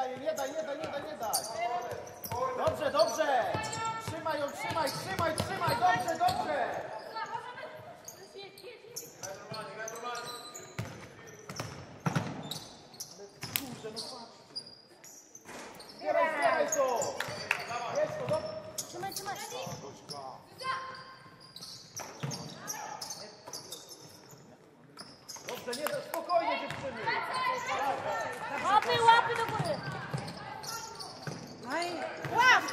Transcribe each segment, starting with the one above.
daj, nie daj. Dobrze, dobrze. Trzymaj ją, trzymaj. Dobrze. Zbieraj to! Jest to, dobrze! Trzymaj! Dobrze, nie, spokojnie dziewczyny! Łapy do góry! Łap!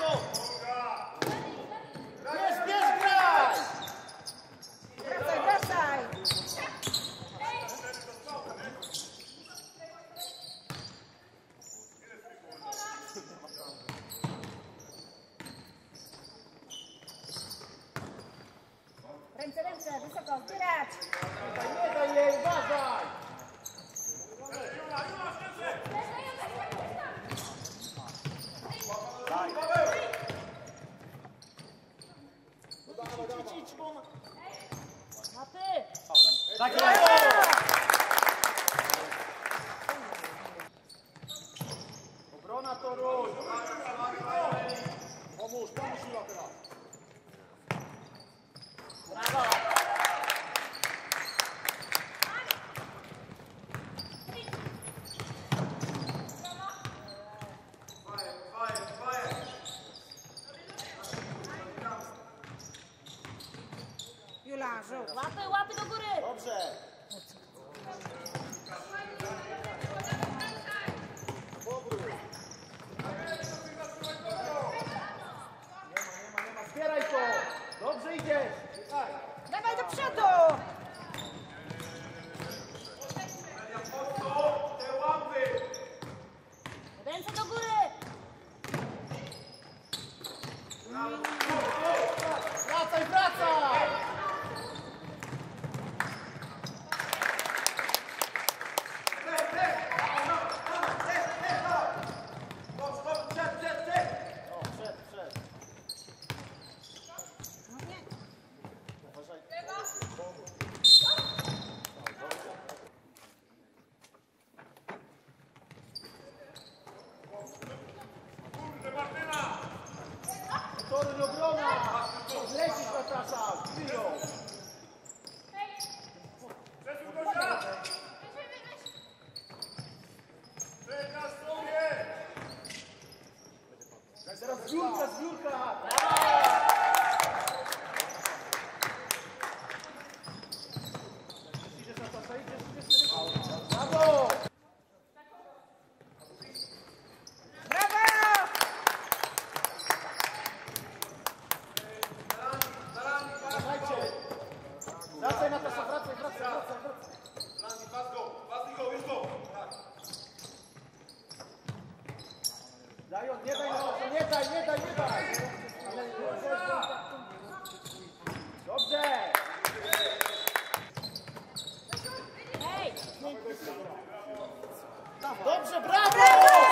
Bierz, graj! Wracaj! Ręce, wysoko, zbierać! Nie daj jej, uważaj! Idź, bo ona... Łapy! Tak jest! Obrona to róż! Pomóż Jula teraz! Brawo! Jula, żółt. Łapy do góry! Dobrze! Nie ma, zbieraj to! Dobrze idziesz! Dawaj do przodu! Ręce do góry! Wracaj! Tory obrona! Lecisz, zapraszam! Przyjął! Teraz zbiórka! Idziesz na czas, idziesz. Brawo! Wracaj na to, wracaj. Daj, nie daj. Dobrze. Hej! Dobrze, brawo!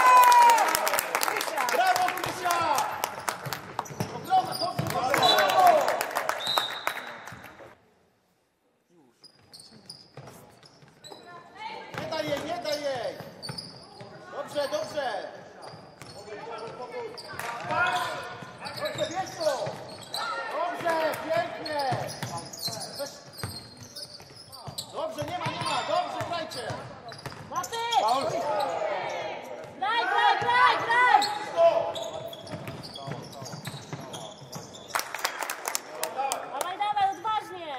Brawo, Krysia! Obrona, dobrze, brawo! Nie daj jej! Dobrze! Dobrze, bierz to! Dobrze, pięknie! Dobrze, nie ma! Dobrze, grajcie! Łapy! Graj! Dawaj, odważnie!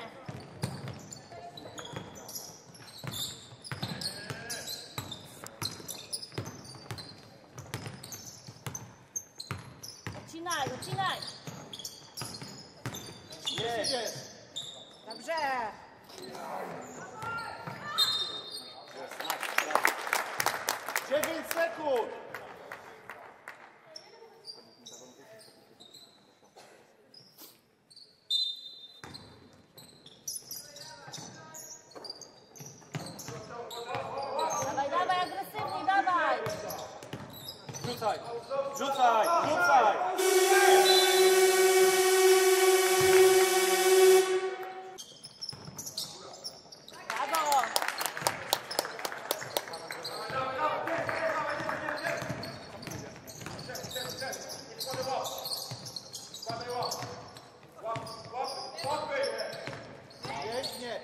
Ucinaj! Jedziesz! Dobrze. 9 sekund! Dawaj, agresywniej, dawaj! Rzucaj! Brawo! Pięknie.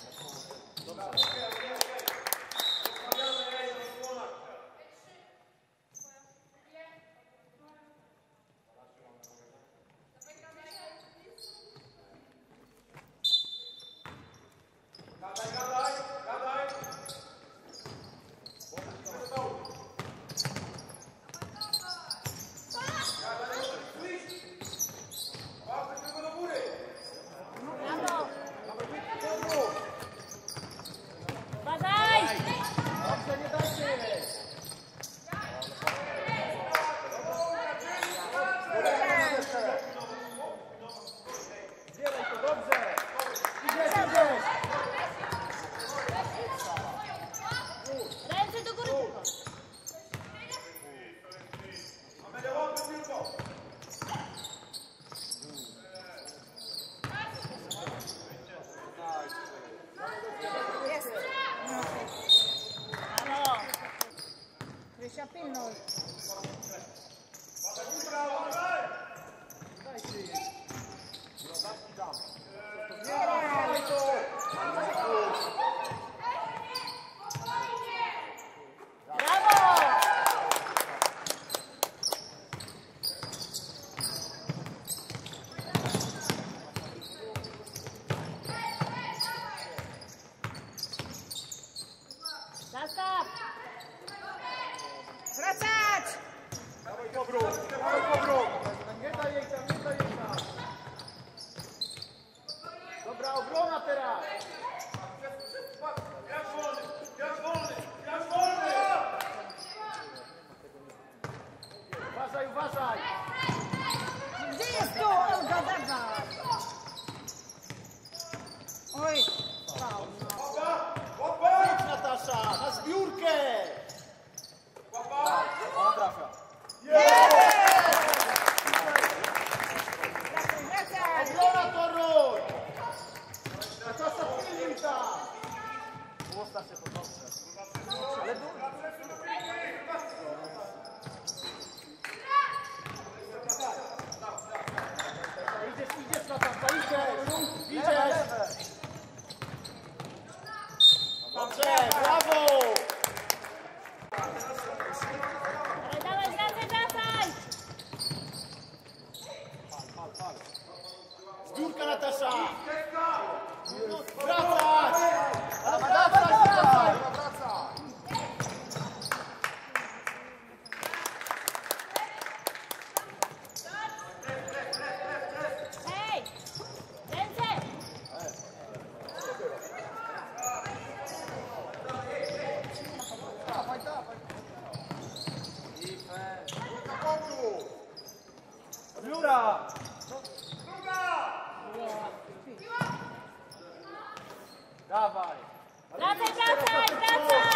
Brawo! Uważaj! Dobrze, nie dajcie jej. Zbieraj to, dobrze. Idziesz, idziesz. Ręce do góry tylko. Jest. Brawo! Krysia, pilnuj. Dajcie jej. Dam. Zbieraj. Brawo! Zastaw! Wracać! Dawaj powrót, dawaj powrót. Nie daj jej tam, nie daj jej tam. Dobra, obrona teraz. Uważaj, uważaj. Gdzie jest tu? Olga, dawaj! Oj, faul, no. Idź, Natasza, na zbiórkę. Ona trafia. Wracaj, wracaj! Obrona toruj. Natasza, pilnuj tam. Postaw się pod dobrze. Ale idziesz, Natasza, idziesz. Dobrze, brawo. Dawaj, wracaj, wracaj! Zbiórka, Natasza. Wracać. Wracaj. Hej! Ręce! Jura. Dawaj. Wracaj, wracaj, wracaj!